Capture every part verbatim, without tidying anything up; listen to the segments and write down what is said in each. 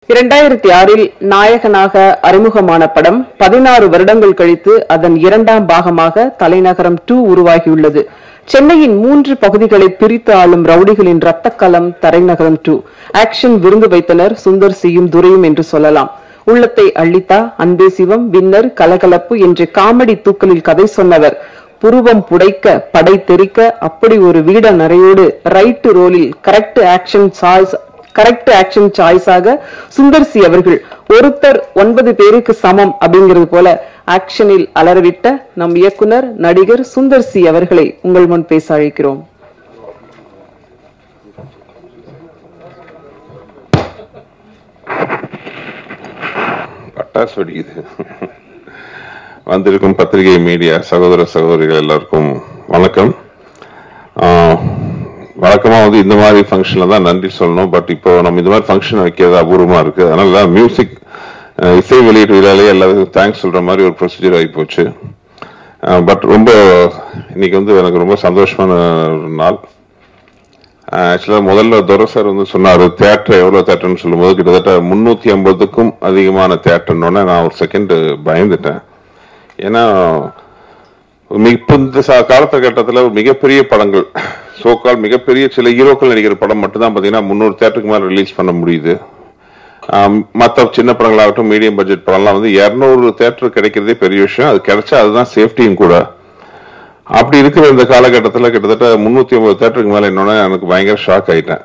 இரண்டாயிரத்தி ஆறில் நாயகனாக அறிமுகமான படம் பதினாறு வருடங்கள் கழித்து அதன் இரண்டாம் பாகமாக தலைநகரம் டூ உருவாகியுள்ளது. சென்னையின் மூன்று பகுதிகளை பிரித்து ஆளும் ரவுடிகளின் ரத்தக்கலம் தலைநகரம் டூ. ஆக்ஷன் விருந்து வைத்தனர் சுந்தர் சியும் துரையும் என்று சொல்லலாம். உள்ளத்தை அள்ளித்தா, அன்பே சிவம், வின்னர், கலகலப்பு என்று காமெடி தூக்கலில் கதை சொன்னவர். புருவம் புடைக்க, படை தெரிக்க, அப்படி ஒரு வீட நரையோடு ரைட் ரோலில் correct action choice correct action சாய்ஸாக சுந்தர் சி அவர்கள் ஒருத்தர் ஒன்பது பேருக்கு சமம் அப்படிங்கிறது போல ஆக்ஷனில் அலறவிட்ட நம் இயக்குனர் நடிகர் சுந்தர் சி அவர்களை உங்கள் முன் பேச அழைக்கிறோம். பட்டாசு வெடிக்குது. வந்திருக்கும் பத்திரிகை மீடியா சகோதர சகோதரிகள் எல்லாருக்கும் வணக்கம். வழக்கமா வந்து இந்த மாதிரி ஃபங்க்ஷன்ல தான் நன்றி சொல்லணும். பட் இப்போ நம்ம இந்த மாதிரி ஃபங்க்ஷன் வைக்கிறது அபூர்வமா இருக்கு. அதனால மியூசிக் இசை வெளியீட்டு விழாலேயே எல்லாருக்கும் தேங்க்ஸ் சொல்ற மாதிரி ஒரு ப்ரொசீஜர் ஆகி போச்சு. பட் ரொம்ப இன்னைக்கு வந்து எனக்கு ரொம்ப சந்தோஷமான ஒரு நாள். ஆக்சுவலா முதல்ல துரை சார் வந்து சொன்னாரு தியேட்டர் எவ்வளவு தியேட்டர்னு சொல்லும் போது கிட்டத்தட்ட முன்னூத்தி ஐம்பதுக்கும் அதிகமான தியேட்டர்னு நான் ஒரு செகண்ட் பயந்துட்டேன். ஏன்னா இப்போ இந்த காலகட்டத்தில் மிகப்பெரிய படங்கள் சோக்கால் மிகப்பெரிய சில ஹீரோக்கள் நடிக்கிற படம் மட்டும்தான் பார்த்தீங்கன்னா முந்நூறு தியேட்டருக்கு மேலே ரிலீஸ் பண்ண முடியுது. மற்ற சின்ன படங்களாகட்டும் மீடியம் பட்ஜெட் படம்லாம் வந்து இரநூறு தியேட்டர் கிடைக்கிறதே பெரிய விஷயம். அது கிடைச்சா அதுதான் சேஃப்டியும் கூட. அப்படி இருக்கிற இந்த காலகட்டத்தில் கிட்டத்தட்ட முன்னூத்தி ஐம்பது தியேட்டருக்கு மேலே என்னோட எனக்கு பயங்கர ஷாக் ஆயிட்டேன்.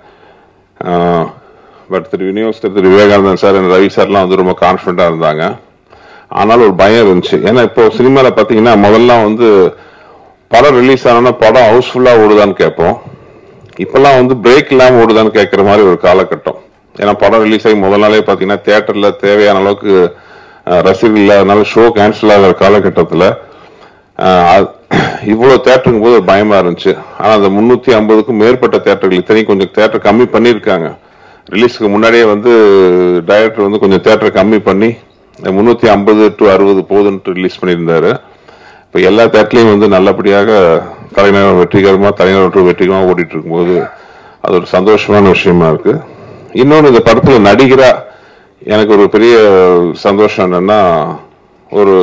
பட் திரு யூனிவர்சிட்டி திரு விவேகானந்தன் சார் ரவி சார்லாம் வந்து ரொம்ப கான்ஃபிடண்டா இருந்தாங்க. ஆனாலும் ஒரு பயம் இருந்துச்சு. ஏன்னா இப்போ சினிமால பாத்தீங்கன்னா முதல்ல வந்து படம் ரிலீஸ் ஆனா படம் ஹவுஸ்ஃபுல்லா ஓடுதான்னு கேட்போம். இப்பெல்லாம் வந்து பிரேக் இல்லாம ஓடுதான்னு கேட்கற மாதிரி ஒரு காலகட்டம். ஏன்னா படம் ரிலீஸ் ஆகி முதல் நாளே பாத்தீங்கன்னா தியேட்டர்ல தேவையான அளவுக்கு ரசிகர்கள் இல்லாதனால ஷோ கேன்சல் ஆகிற காலகட்டத்துல இவ்வளவு தியேட்டருக்கும் போது ஒரு பயமா இருந்துச்சு. ஆனா அந்த முன்னூத்தி ஐம்பதுக்கும் மேற்பட்ட தியேட்டர்கள் இத்தனையும் கொஞ்சம் தியேட்டர் கம்மி பண்ணிருக்காங்க. ரிலீஸ்க்கு முன்னாடியே வந்து டைரக்டர் வந்து கொஞ்சம் தியேட்டர் கம்மி பண்ணி முன்னூத்தி ஐம்பது டு அறுபது போதுன்ட்டு ரிலீஸ் பண்ணியிருந்தாரு. இப்போ எல்லா தேட்டர்லையும் வந்து நல்லபடியாக தலைநகரம் வெற்றிகரமா தலைநகரம் வெற்றிகரமா ஓடிட்டு இருக்கும்போது அது ஒரு சந்தோஷமான விஷயமா இருக்கு. இன்னொன்று இந்த படத்துல நடிகரா எனக்கு ஒரு பெரிய சந்தோஷம் என்னன்னா ஒரு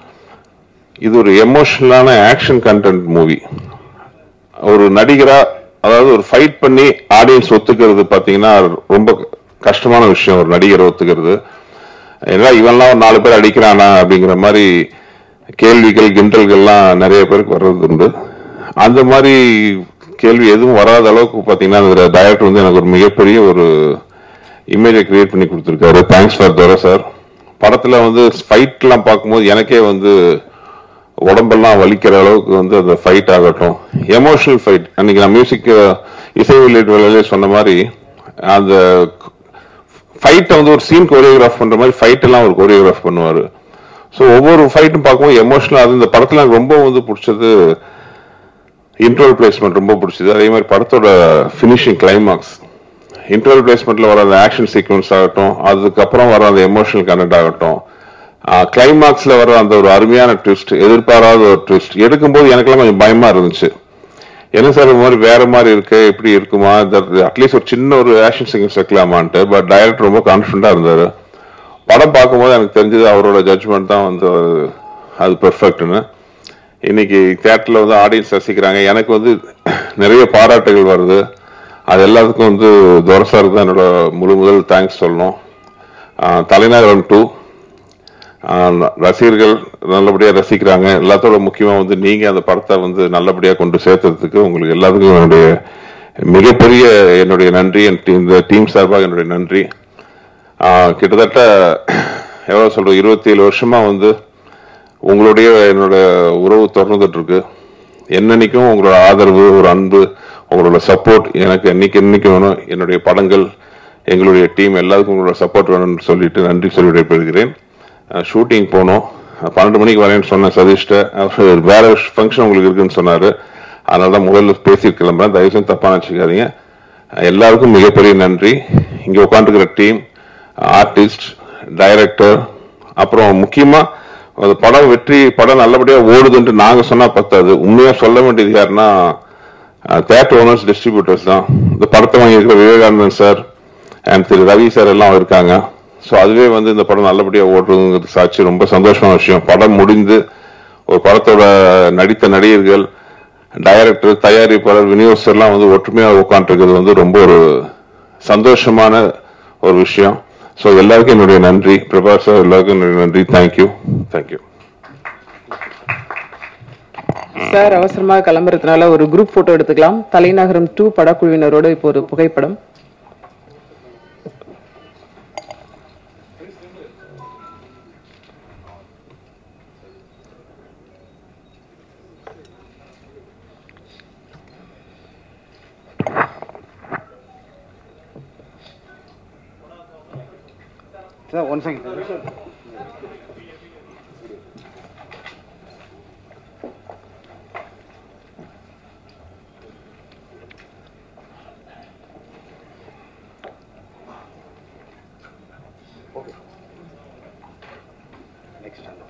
இது ஒரு எமோஷனலான ஆக்ஷன் கண்டென்ட் மூவி. ஒரு நடிகரா அதாவது ஒரு ஃபைட் பண்ணி ஆடியன்ஸ் ஒத்துக்கிறது பாத்தீங்கன்னா ரொம்ப கஷ்டமான விஷயம். ஒரு நடிகரை ஒத்துக்கிறது ஏன்னா இவன்லாம் ஒரு நாலு பேர் அடிக்கிறானா அப்படிங்கிற மாதிரி கேள்விகள் கிண்டல்கள்லாம் நிறைய பேருக்கு வர்றது உண்டு. அந்த மாதிரி கேள்வி எதுவும் வராத அளவுக்கு பாத்தீங்கன்னா டைரக்டர் வந்து எனக்கு ஒரு மிகப்பெரிய ஒரு இமேஜை கிரியேட் பண்ணி கொடுத்துருக்காரு. Thanks for Durai sir. படத்துல வந்து ஃபைட் எல்லாம் பார்க்கும்போது எனக்கே வந்து உடம்பெல்லாம் வலிக்கிற அளவுக்கு வந்து அந்த ஃபைட் ஆகட்டும், எமோஷனல் ஃபைட். அன்னைக்கு நான் மியூசிக் இசை வெளியீட்டு வேலையிலே சொன்ன மாதிரி அந்த ஃபைட்டை வந்து ஒரு சீன் கோரியோகிராஃப் பண்ற மாதிரி ஃபைட் எல்லாம் ஒரு கோரியோகிராஃப் பண்ணுவாரு. ஸோ ஒவ்வொரு ஃபைட்டும் பார்க்கும்போது எமோஷனலா அது இந்த படத்துல எனக்கு ரொம்ப வந்து பிடிச்சது இன்டர்வல் பிளேஸ்மெண்ட் ரொம்ப பிடிச்சது. அதே மாதிரி படத்தோட ஃபினிஷிங் கிளைமாக்ஸ் இன்டர்வல் பிளேஸ்மெண்ட்ல வர அந்த ஆக்ஷன் சீக்வன்ஸ் ஆகட்டும், அதுக்கப்புறம் வர அந்த எமோஷனல் கண்டென்ட் ஆகட்டும், கிளைமாக்ஸ்ல வர அந்த ஒரு அருமையான ட்விஸ்ட், எதிர்பாராத ஒரு ட்விஸ்ட் எடுக்கும்போது எனக்கெல்லாம் கொஞ்சம் பயமா இருந்துச்சு. என்ன சார் இது மாதிரி வேற மாதிரி இருக்கு, எப்படி இருக்குமா, அட்லீஸ்ட் ஒரு சின்ன ஒரு ஆக்ஷன் சீக்வன்ஸ் வைக்கலாமான்ட்டு. பட் டைரக்டர் ரொம்ப கான்ஃபிடண்டா இருந்தாரு. படம் பார்க்கும்போது எனக்கு தெரிஞ்சது அவரோட ஜட்ஜ்மெண்ட் தான் வந்து அது பெர்ஃபெக்ட்னு. இன்னைக்கு தியேட்டர்ல வந்து ஆடியன்ஸ் ரசிக்கிறாங்க. எனக்கு வந்து நிறைய பாராட்டுகள் வருது. அது எல்லாத்துக்கும் வந்து துரை சாருக்கு தான் என்னோட முழு முதல் தேங்க்ஸ் சொல்லணும். தலைநகரம் டூ ரசிகர்கள் நல்லபடியா ரசிக்கிறாங்க. எல்லாத்தோட முக்கியமா வந்து நீங்க அந்த படத்தை வந்து நல்லபடியா கொண்டு சேர்த்ததுக்கு உங்களுக்கு எல்லாத்துக்கும் என்னுடைய மிகப்பெரிய என்னுடைய நன்றி. இந்த டீம் சார்பாக என்னுடைய நன்றி. கிட்டத்தட்ட எவ்வளவு சொல்றது இருபத்தி ஏழு வருஷமா வந்து உங்களுடைய என்னோட உறவு தொடர்ந்துட்டு இருக்கு. என்னன்னைக்கும் உங்களோட ஆதரவு, ஒரு அன்பு, உங்களோட சப்போர்ட் எனக்கு என்னைக்கு என்னைக்கு வேணும். என்னுடைய படங்கள், எங்களுடைய டீம் எல்லாத்துக்கும் உங்களோட சப்போர்ட் வேணும்னு சொல்லிட்டு நன்றி சொல்லி விடைபெறுகிறேன். ஷூட்டிங் போனோம், பன்னெண்டு மணிக்கு வரேன்னு சொன்ன சதீஷ்ட அவர் வேற ஃபங்க்ஷன் உங்களுக்கு இருக்குன்னு சொன்னாரு. அதனாலதான் முதல்ல பேசி கிளம்புறேன். தயவு செஞ்சு தப்பா நினைச்சுக்காதீங்க. எல்லாருக்கும் மிகப்பெரிய நன்றி. இங்க உட்காந்துருக்கிற டீம், ஆர்டிஸ்ட், டைரக்டர், அப்புறம் முக்கியமா அந்த படம் வெற்றி படம் நல்லபடியா ஓடுதுன்ட்டு நாங்க சொன்னா பத்தாது. உண்மையா சொல்ல வேண்டியது யாருன்னா தியேட்டர் ஓனர்ஸ், டிஸ்ட்ரிபியூட்டர்ஸ் தான். இந்த படத்தை வாங்கியிருக்கிற விவேகானந்தன் சார் அண்ட் திரு ரவி சார் எல்லாம் இருக்காங்க. ஸோ அதுவே வந்து இந்த படம் நல்லபடியாக ஓட்டுறதுங்கிறது சாட்சி. ரொம்ப சந்தோஷமான விஷயம். படம் முடிந்து ஒரு படத்தோட நடித்த நடிகர்கள், டைரக்டர், தயாரிப்பாளர், விநியோகஸ்தர்லாம் வந்து ஒற்றுமையாக உட்காந்துருக்கிறது வந்து ரொம்ப ஒரு சந்தோஷமான ஒரு விஷயம். ஸோ எல்லாருக்கும் என்னுடைய நன்றி. பிரபாஸ் சார் எல்லாருக்கும் என்னுடைய நன்றி. Thank you thank you sir. அவசரமாக கிளம்புறதுனால ஒரு குரூப் போட்டோ எடுத்துக்கலாம். தலைநகரம் டூ படக்குழுவினரோட இப்போ ஒரு புகைப்படம். Sir, one second. Okay. Next.